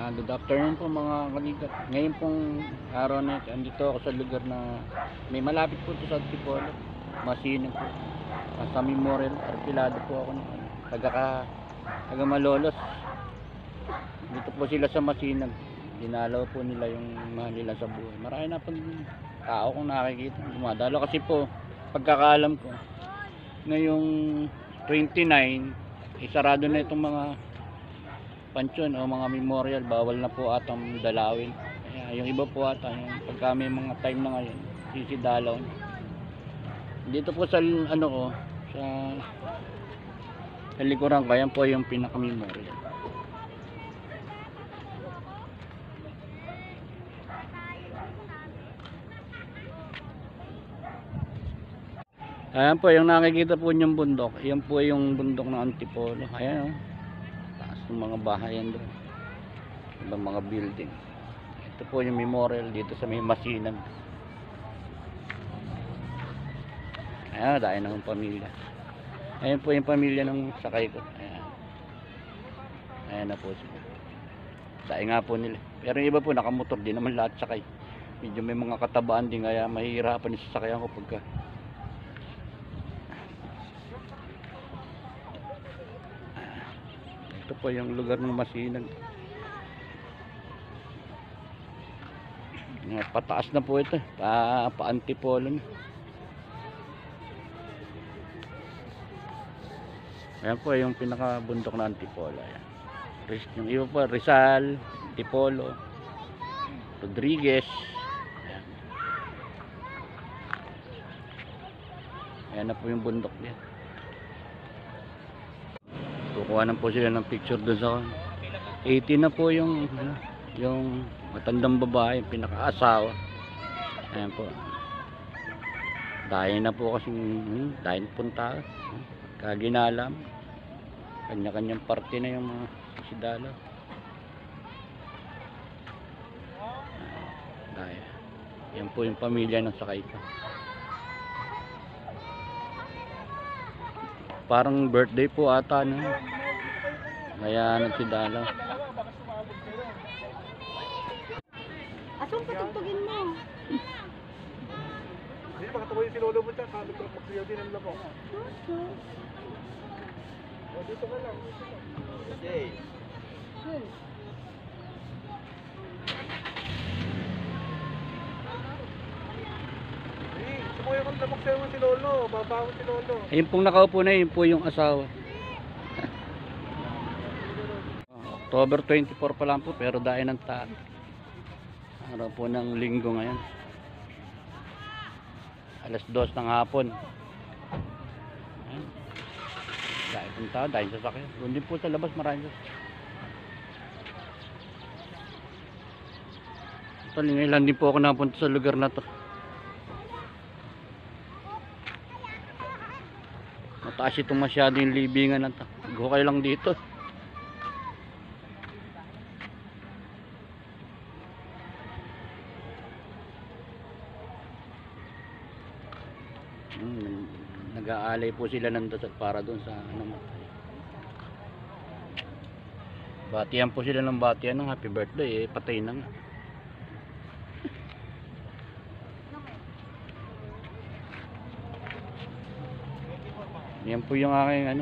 Good afternoon po mga kaligat. Ngayon pong araw na ito, andito ako sa lugar na may malapit po ito sa Antipolo. Masinag po. Sa Memorial, arkilado po ako ng taga Malolos. Dito po sila sa Masinag. Dinalaw po nila yung mahal nila sa buhay. Marami na pang tao kung nakikita. Dumadalo kasi po, pagkakaalam ko, ngayong 29, isarado na itong mga pansyon o mga memorial, bawal na po atang dalawin. Kaya yung iba po ata, yung pagka may mga time na ngayon, sisidalaw na. Dito po sa ano ko, sa likuran ko, yan po yung pinaka memorial. Ayan po yung nakikita po yung bundok, yan po yung bundok ng Antipolo. Ayan, taas ng mga bahayan doon, ibang mga building. Ito po yung memorial dito sa may Masinag. Ayan, dahil ng pamilya. Ayan po yung pamilya ng sakay ko. Ayan, ayan na po sila. Dahil nga po nila. Pero yung iba po nakamotor, di naman lahat sakay. Medyo may mga katabaan din, kaya mahihirapan sa sakayan ko pagka. Ito po yung lugar ng Masinag. Pataas na po ito, pa Antipolo na. Ayan po yung pinakabundok na Antipolo. Ayan. Yung iba po, Rizal, Antipolo, Rodriguez. Ayan. Ayan na po yung bundok niya. Kukuha na po sila ng picture doon sa 80 na po yung matandang babae, pinakaasawa. Ayan po. Dahil na po kasi dahil punta kaginalam. Kanya-kanyang parte na yung mga sidala. Dahil yan po yung pamilya ng sakay ko. Parang birthday po ata no. Kaya nagsidala. Asong patugtugin mo? Hindi, makatawa yung sinolo mo dyan. Sabi ko, magsiyaw din ang lamok. O, dito ka lang. Okay. Sumuyo kang lamok sa'yo ng sinolo. Babaho si Lolo. Ayun pong nakaupo na yun po yung asawa. October 24 pa lang po, pero dahil ng araw po ng linggo ngayon. Alas 2 ng hapon. Ayan. Dahil pong tao, dahil sasakyan. Doon din po sa labas, marami. Ito, ngayon din po ako napunta sa lugar na to. Mataas itong masyado yung libingan na to. Hukay lang dito. Nag-aalay po sila nandun para doon sa namatay. Batihan po sila ng batihan ng happy birthday, patay na nga. Yan po yung aking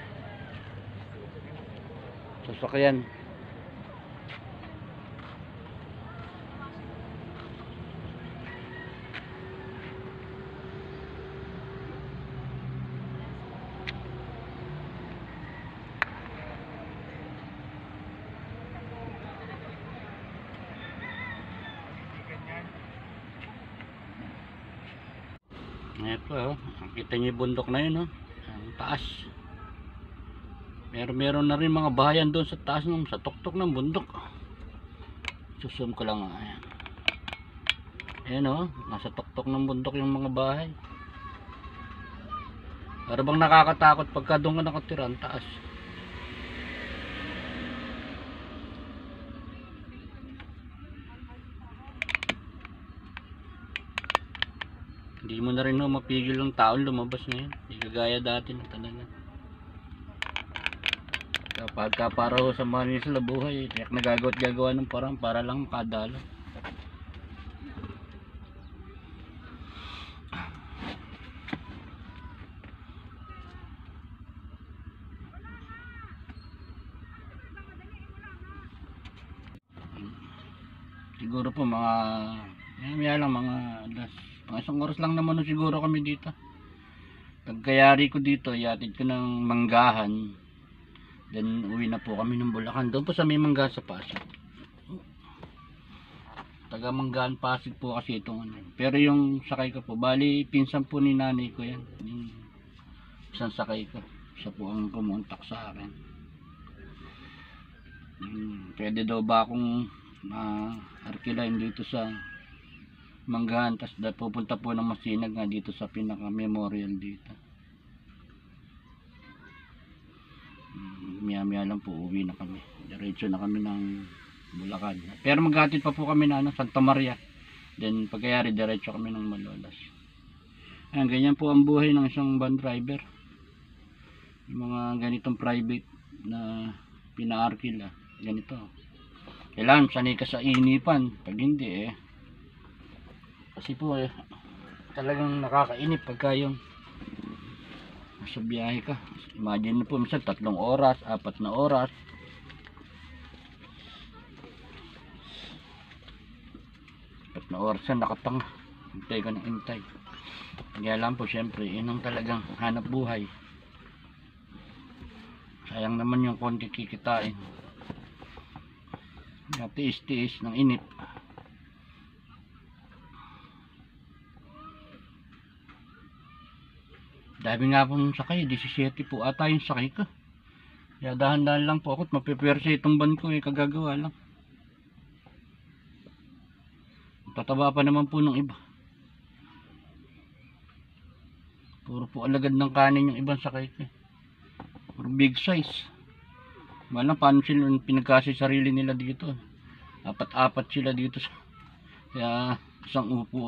sasakyan. Ito, kita niyo yung bundok na yun, ang taas. Meron na rin mga bahayan doon sa taas sa tuktok ng bundok. Susum ko lang. Ayan. Ayan nasa tuktok ng bundok yung mga bahay. Para bang nakakatakot pagka doon ka nakatira, ang taas. Hindi mo na rin mapigil ng taon lumabas ngayon. Hindi kagaya dati na talaga. Kapag ka para ho sa Manila buhay, tiyak nagagawa at gagawa ng parang para lang makadalo. Siguro po maya lang mga isang oras lang naman ho siguro kami dito. Pagkayari ko dito, iatid ko ng Manggahan. Then uwi na po kami ng Bulacan. Doon po sa may Manggahan sa Pasig. Taga Manggahan Pasig po kasi itong ano. Pero yung sakay ko po, bali pinsan po ni nanay ko yan. Yung isang sakay ko. Siya po ang pumuntak sa akin. Pwede daw ba akong arkilain dito sa Manggahan, tas pupunta po ng Masinag nga dito sa pinaka memorial dito. Maya lang po uwi na kami, diretso na kami ng Bulacan, pero maghatid pa po kami na Santa Maria, then pagkayari diretso kami ng Malolos. Ayan, ganyan po ang buhay ng isang van driver, yung mga ganitong private na pinaarkila, ganito. Kailangan sanay ka sa inipan, pag hindi kasi po talagang nakakainip pagka yung nasa biyahe ka. Imagine na po minsan 3 oras, 4 na oras. Na oras na nakatanga. Hintay ka ng hintay. Kaya lang po syempre, yun ang talagang hanap buhay. Sayang naman yung konti kikitain. Tiis-tiis ng inip. Dami nga pong sakay, 17 po ata yung sakay ko. Kaya dahan-dahan lang po ako at mapipersa itong ban ko kagagawa lang. Tataba pa naman po ng iba. Puro po alagad ng kanin yung ibang sakay ko. Puro big size. Malang paano sila pinagkasi sarili nila dito. 4-4 sila dito. Kaya isang upo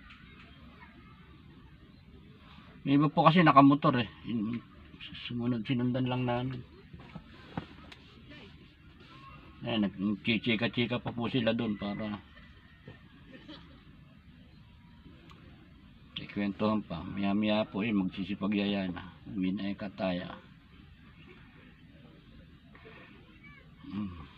May iba po kasi nakamotor sinundan lang namin. Ayan, nagchichika-chika pa po sila doon para ikwentuhan pa. Maya po magsisipagyaya na. Uwi na kataya.